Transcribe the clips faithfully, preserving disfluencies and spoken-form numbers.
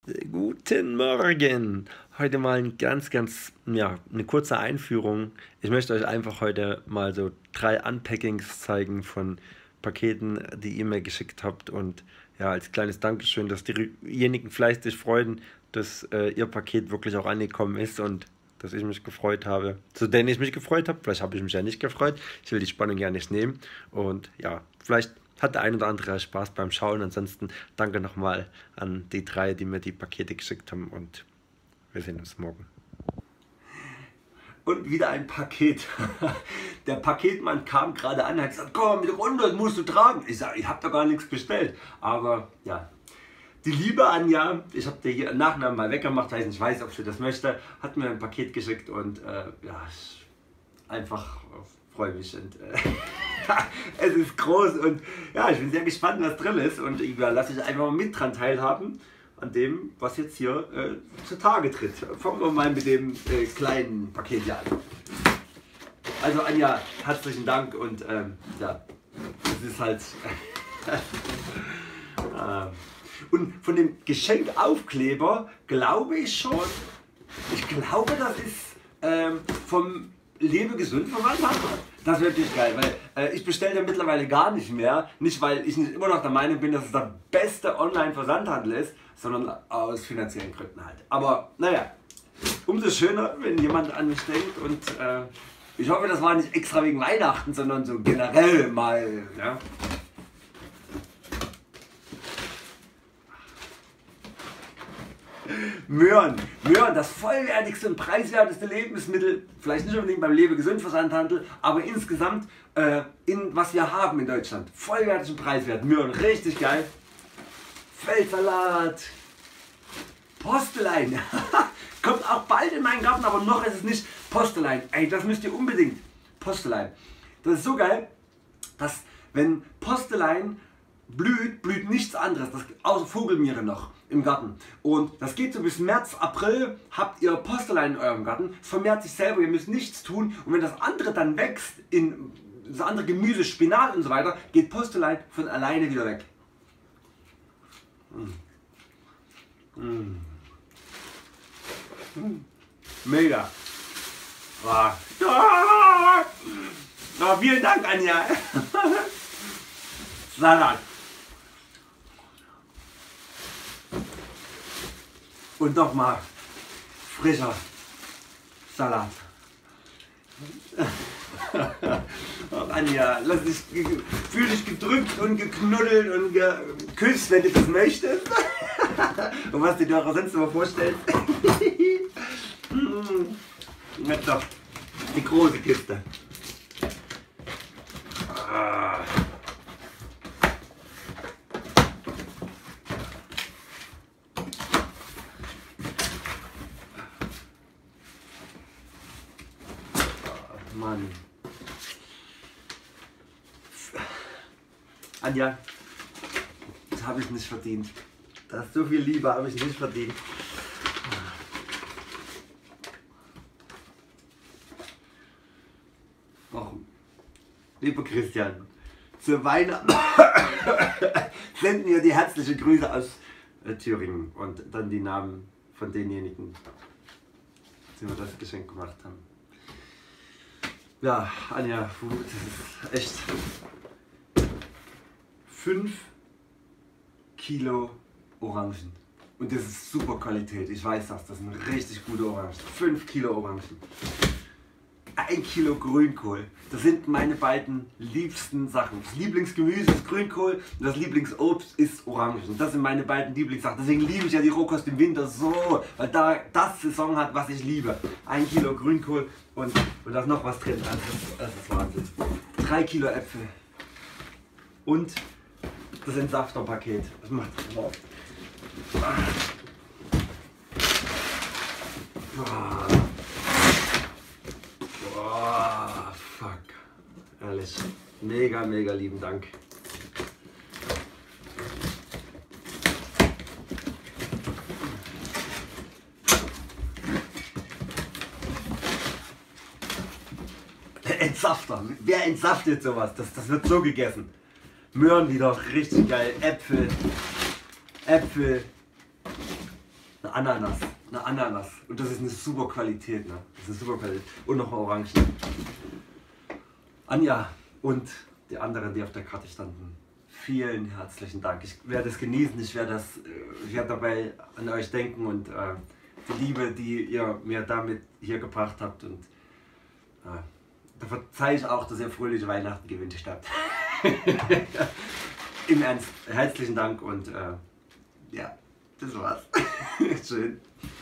Guten Morgen! Heute mal ein ganz, ganz, ja, eine kurze Einführung. Ich möchte euch einfach heute mal so drei Unpackings zeigen von Paketen, die ihr mir geschickt habt. Und ja, als kleines Dankeschön, dass diejenigen vielleicht sich freuen, dass äh, ihr Paket wirklich auch angekommen ist und dass ich mich gefreut habe. Zu denen ich mich gefreut habe. Vielleicht habe ich mich ja nicht gefreut. Ich will die Spannung ja nicht nehmen. Und ja, vielleicht hat der ein oder andere Spaß beim Schauen. Ansonsten danke nochmal an die drei, die mir die Pakete geschickt haben, und wir sehen uns morgen. Und wieder ein Paket. Der Paketmann kam gerade an und hat gesagt, komm mit runter, das musst du tragen. Ich sage, ich habe da gar nichts bestellt. Aber ja, die liebe Anja, ich habe dir hier einen Nachnamen mal weggemacht, weil ich nicht weiß, ob sie das möchte, hat mir ein Paket geschickt und äh, ja, ich einfach freue mich. Und, äh, es ist groß und ja, ich bin sehr gespannt, was drin ist, und ich ja, lasse ich einfach mal mit dran teilhaben an dem, was jetzt hier äh, zutage tritt. Fangen wir mal mit dem äh, kleinen Paket hier an. Also Anja, herzlichen Dank, und ähm, ja, es ist halt äh, und von dem Geschenkaufkleber glaube ich schon, ich glaube, das ist ähm, vom Lebe gesund Versandhandel. Das wäre natürlich geil, weil äh, ich bestelle ja mittlerweile gar nicht mehr. Nicht, weil ich nicht immer noch der Meinung bin, dass es der beste Online-Versandhandel ist, sondern aus finanziellen Gründen halt. Aber naja, umso schöner, wenn jemand an mich denkt, und äh, ich hoffe, das war nicht extra wegen Weihnachten, sondern so generell mal. Ja. Möhren. Möhren, das vollwertigste und preiswerteste Lebensmittel, vielleicht nicht unbedingt beim Lebe-Gesund-Versandhandel, aber insgesamt äh, in was wir haben in Deutschland. Vollwertig und preiswert. Möhren, richtig geil. Feldsalat. Postelein. Kommt auch bald in meinen Garten, aber noch ist es nicht Postelein. Ey, das müsst ihr unbedingt. Postelein. Das ist so geil, dass wenn Postelein blüht, blüht nichts anderes, das, außer Vogelmiere noch im Garten. Und das geht so bis März, April, habt ihr Postelein in eurem Garten, es vermehrt sich selber, ihr müsst nichts tun, und wenn das andere dann wächst, in das andere Gemüse, Spinat und so weiter, geht Postelein von alleine wieder weg. Mm. Mm. Mm. Mega. Ah. Ah, vielen Dank, Anja. Salat. Und nochmal frischer Salat. Oh, Anja, lass dich, fühl dich gedrückt und geknuddelt und geküsst, wenn du das möchtest. Und was du dir auch sonst immer vorstellst. Jetzt doch die große Kiste. Ah. Mann. Anja, das habe ich nicht verdient. Das so viel Liebe habe ich nicht verdient. Warum? Lieber Christian, zu Weihnachten senden wir die herzliche Grüße aus äh, Thüringen, und dann die Namen von denjenigen, die mir das Geschenk gemacht haben. Ja, Anja, das ist echt fünf Kilo Orangen. Und das ist super Qualität, ich weiß das, das sind richtig gute Orangen. fünf Kilo Orangen. ein Kilo Grünkohl. Das sind meine beiden liebsten Sachen. Das Lieblingsgemüse ist Grünkohl und das Lieblingsobst ist Orangen. Und das sind meine beiden Lieblingssachen. Deswegen liebe ich ja die Rohkost im Winter so, weil da das Saison hat, was ich liebe. ein Kilo Grünkohl und, und da ist noch was drin. Also das, das ist Wahnsinn. drei Kilo Äpfel. Und das Entsafterpaket. Was macht das drauf? Ah. Oh, fuck. Ehrlich. Mega, mega lieben Dank. Entsafter. Wer entsaftet sowas? Das, das wird so gegessen. Möhren wieder richtig geil. Äpfel. Äpfel. eine Ananas. Eine Ananas. Und das ist eine super Qualität. Ne? Das ist eine super Qualität. Und noch Orangen. Anja und die anderen, die auf der Karte standen. Vielen herzlichen Dank. Ich werde es genießen. Ich werde, das, ich werde dabei an euch denken und äh, die Liebe, die ihr mir damit hier gebracht habt. Und äh, da verzeihe ich auch, dass ihr fröhliche Weihnachten gewünscht habt. Im Ernst, herzlichen Dank und äh, ja, das war's. Schön.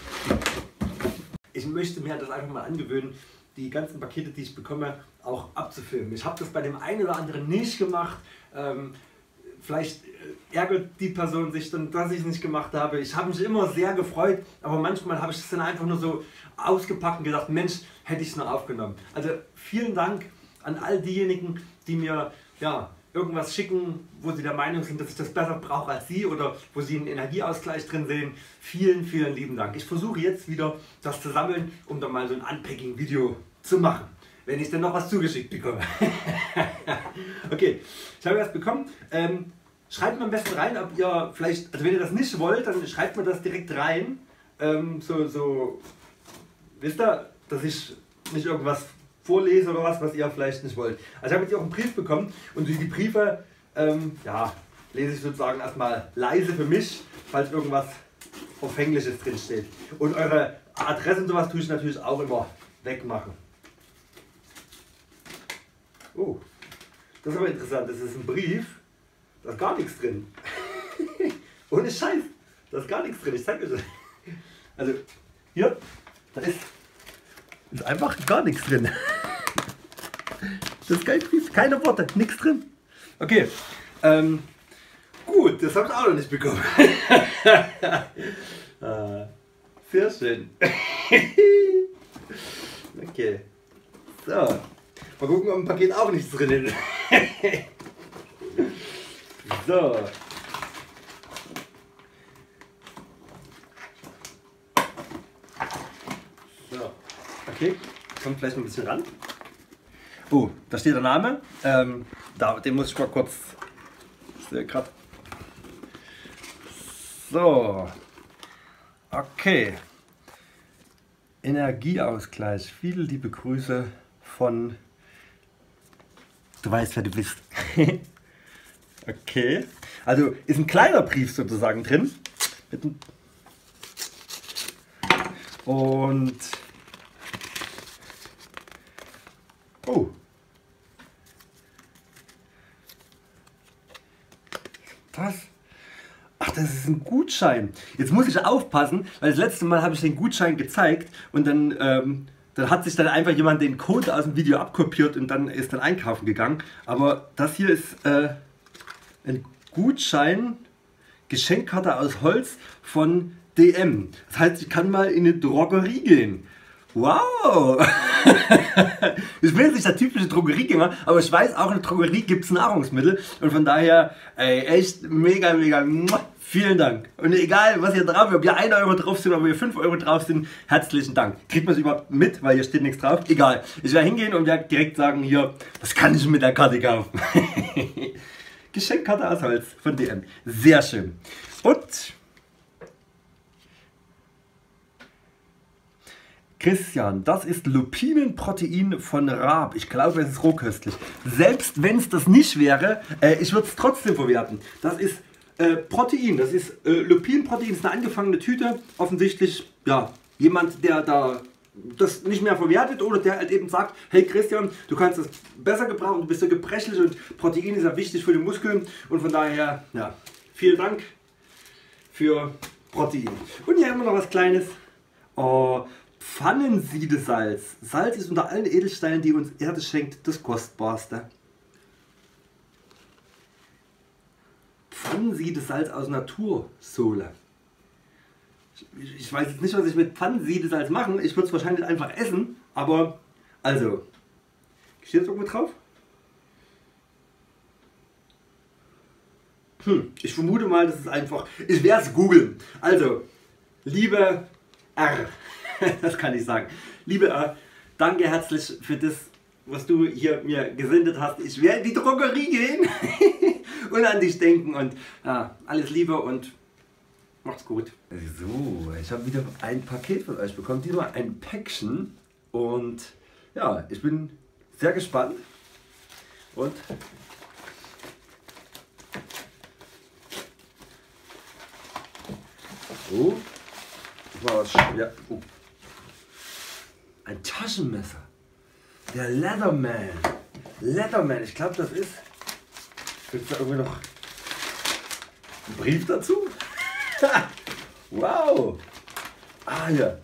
Ich möchte mir das einfach mal angewöhnen, die ganzen Pakete, die ich bekomme, auch abzufilmen. Ich habe das bei dem einen oder anderen nicht gemacht. Ähm, vielleicht ärgert die Person sich dann, dass ich es nicht gemacht habe. Ich habe mich immer sehr gefreut, aber manchmal habe ich es dann einfach nur so ausgepackt und gedacht, Mensch, hätte ich es noch aufgenommen. Also vielen Dank an all diejenigen, die mir ja, irgendwas schicken, wo sie der Meinung sind, dass ich das besser brauche als sie oder wo sie einen Energieausgleich drin sehen. Vielen, vielen lieben Dank. Ich versuche jetzt wieder das zu sammeln, um dann mal so ein Unpacking-Video zu machen, wenn ich dann noch was zugeschickt bekomme. Okay, ich habe das bekommen. Ähm, schreibt mir am besten rein, ob ihr vielleicht, also wenn ihr das nicht wollt, dann schreibt mir das direkt rein. Ähm, so, so, wisst ihr, dass ich nicht irgendwas vorlese oder was, was ihr vielleicht nicht wollt. Also ich habe jetzt auch einen Brief bekommen und die Briefe, ähm, ja, lese ich sozusagen erstmal leise für mich, falls irgendwas Verfängliches drin steht. Und eure Adresse und sowas tue ich natürlich auch immer wegmachen. Oh, das ist aber interessant, das ist ein Brief, da ist gar nichts drin. Ohne Scheiß, da ist gar nichts drin, ich zeige euch das. Also, hier, da ist, ist einfach gar nichts drin. Das ist kein Brief, keine Worte, nichts drin. Okay, ähm, gut, das habe ich auch noch nicht bekommen. ah, sehr schön. Okay, so, mal gucken, ob im Paket auch nichts drin ist. So. So, okay, kommt vielleicht noch ein bisschen ran. Oh, da steht der Name. Ähm, da, den muss ich mal kurz. Ich sehe gerade. So. Okay. Energieausgleich. Viele liebe Grüße von. Du weißt, wer du bist. Okay. Also ist ein kleiner Brief sozusagen drin. Und. Oh. Was? Ach, das ist ein Gutschein. Jetzt muss ich aufpassen, weil das letzte Mal habe ich den Gutschein gezeigt und dann, ähm, dann hat sich dann einfach jemand den Code aus dem Video abkopiert und dann ist dann einkaufen gegangen. Aber das hier ist äh, ein Gutschein, Geschenkkarte aus Holz von D M. Das heißt, ich kann mal in eine Drogerie gehen. Wow! Ich bin jetzt nicht der typische Drogeriegänger, aber ich weiß, auch in der Drogerie gibt es Nahrungsmittel und von daher, ey, echt mega, mega, vielen Dank. Und egal, was ihr drauf habt, ob ihr ein Euro drauf sind oder ob ihr fünf Euro drauf sind, herzlichen Dank. Kriegt man es überhaupt mit, weil hier steht nichts drauf? Egal. Ich werde hingehen und werde direkt sagen, hier, was kann ich mit der Karte kaufen? Geschenkkarte aus Holz von D M. Sehr schön. Und Christian, das ist Lupinenprotein von Raab. Ich glaube, es ist rohköstlich. Selbst wenn es das nicht wäre, äh, ich würde es trotzdem verwerten. Das ist äh, Protein, das ist äh, Lupinenprotein, das ist eine angefangene Tüte. Offensichtlich, ja, jemand, der da das nicht mehr verwertet oder der halt eben sagt, hey Christian, du kannst das besser gebrauchen, du bist so gebrechlich und Protein ist ja wichtig für die Muskeln und von daher, ja, vielen Dank für Protein. Und hier haben wir noch was Kleines. Oh, Pfannensiedesalz. Salz ist unter allen Edelsteinen, die uns Erde schenkt, das Kostbarste. Pfannensiedesalz aus Natursohle. Ich, ich weiß jetzt nicht, was ich mit Pfannensiedesalz machen. Ich würde es wahrscheinlich einfach essen, aber also, steht das irgendwo drauf? Hm, ich vermute mal, das ist einfach. Ich werde es googeln. Also, liebe R. Das kann ich sagen. Liebe R, danke herzlich für das, was du hier mir gesendet hast. Ich werde in die Drogerie gehen und an dich denken und ja, alles Liebe und Macht's gut. So, ich habe wieder ein Paket von euch bekommen, diesmal ein Päckchen. Und ja, ich bin sehr gespannt. Und oh, ich mal was. Ja, oh. Ein Taschenmesser. Der Leatherman. Leatherman, ich glaube, das ist. Gibt es da irgendwie noch einen Brief dazu? Wow! Ah ja.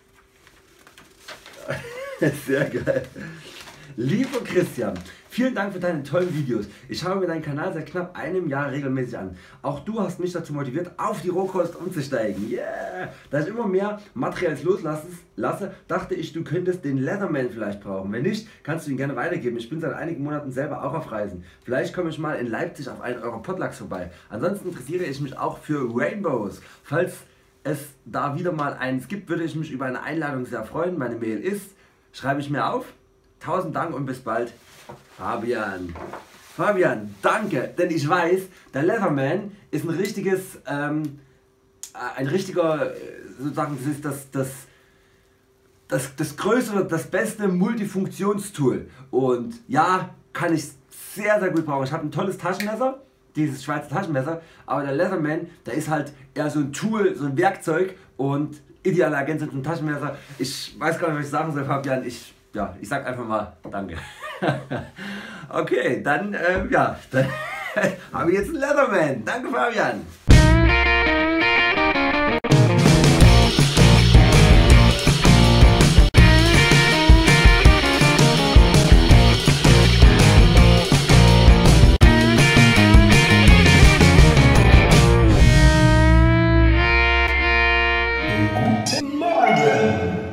Sehr geil. Lieber Christian, vielen Dank für deine tollen Videos. Ich schaue mir deinen Kanal seit knapp einem Jahr regelmäßig an. Auch du hast mich dazu motiviert, auf die Rohkost umzusteigen. Yeah! Da ich immer mehr Materielles loslasse, dachte ich, du könntest den Leatherman vielleicht brauchen. Wenn nicht, kannst du ihn gerne weitergeben. Ich bin seit einigen Monaten selber auch auf Reisen. Vielleicht komme ich mal in Leipzig auf einen eurer Potlucks vorbei. Ansonsten interessiere ich mich auch für Rainbows. Falls es da wieder mal eins gibt, würde ich mich über eine Einladung sehr freuen. Meine Mail ist, schreibe ich mir auf. Tausend Dank und bis bald, Fabian. Fabian, danke, denn ich weiß, der Leatherman ist ein richtiges, ähm, ein richtiger, sozusagen, das ist das, das, das, das größere, das beste Multifunktionstool. Und ja, kann ich sehr, sehr gut brauchen. Ich habe ein tolles Taschenmesser, dieses Schweizer Taschenmesser, aber der Leatherman, der ist halt eher so ein Tool, so ein Werkzeug und ideale Ergänzung zum Taschenmesser. Ich weiß gar nicht, was ich sagen soll, Fabian. Ich Ja, ich sag einfach mal danke. Okay, dann, ähm, ja, dann habe ich jetzt einen Leatherman. Danke, Fabian. Guten Morgen.